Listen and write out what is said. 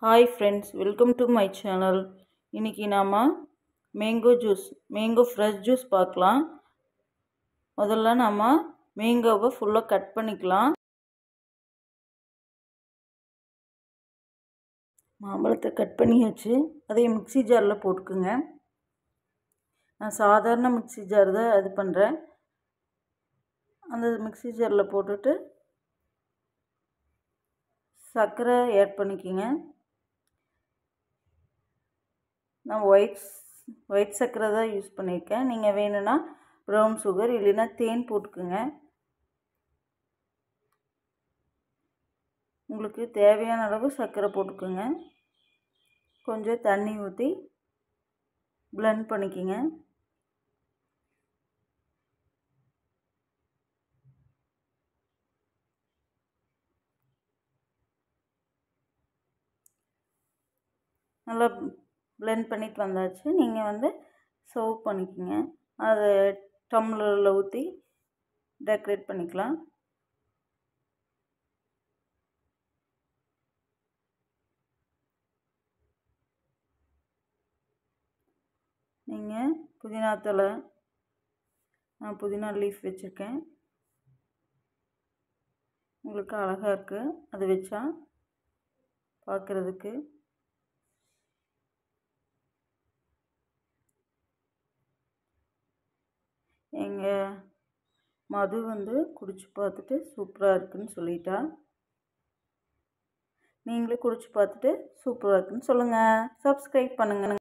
Hi friends, welcome to my channel. இன்னைக்கு நாம mango fresh juice பார்க்கலாம். முதல்ல நாம மேங்கோவை ஃபுல்லா கட் பண்ணிக்கலாம். மாம்பழத்தை கட் பண்ணியாச்சு. அதை மிக்ஸி ஜாரில் போட்டுக்குங்க. நான் சாதாரண மிக்ஸி ஜார் தான் இது பண்ணுறேன். அந்த மிக்ஸி ஜாரில் போட்டுட்டு சர்க்கரை ஆட் பண்ணிக்கோங்க. நான் ஒயிட் சர்க்கரை தான் யூஸ் பண்ணியிருக்கேன். நீங்கள் வேணும்னா ப்ரௌன் சுகர் இல்லைன்னா தேன் போட்டுக்குங்க. உங்களுக்கு தேவையான அளவு சர்க்கரை போட்டுக்குங்க. கொஞ்சம் தண்ணி ஊற்றி பிளெண்ட் பண்ணிக்கோங்க. நல்லா பிளெண்ட் பண்ணிட்டு வந்தாச்சு. நீங்கள் சர்வ் பண்ணிக்கோங்க. அதை டம்ளரில் ஊற்றி டெக்கரேட் பண்ணிக்கலாம். நீங்கள் புதினா தழை, நான் புதினா லீஃப் வச்சுருக்கேன். உங்களுக்கு அழகாக இருக்குது அது வச்சா பார்க்குறதுக்கு. எங்கள் மது குடிச்சு பார்த்துட்டு சூப்பராக இருக்குன்னு சொல்லிட்டா. நீங்களே குடிச்சு பார்த்துட்டு சூப்பராக இருக்குன்னு சொல்லுங்கள். சப்ஸ்கிரைப் பண்ணுங்கள்.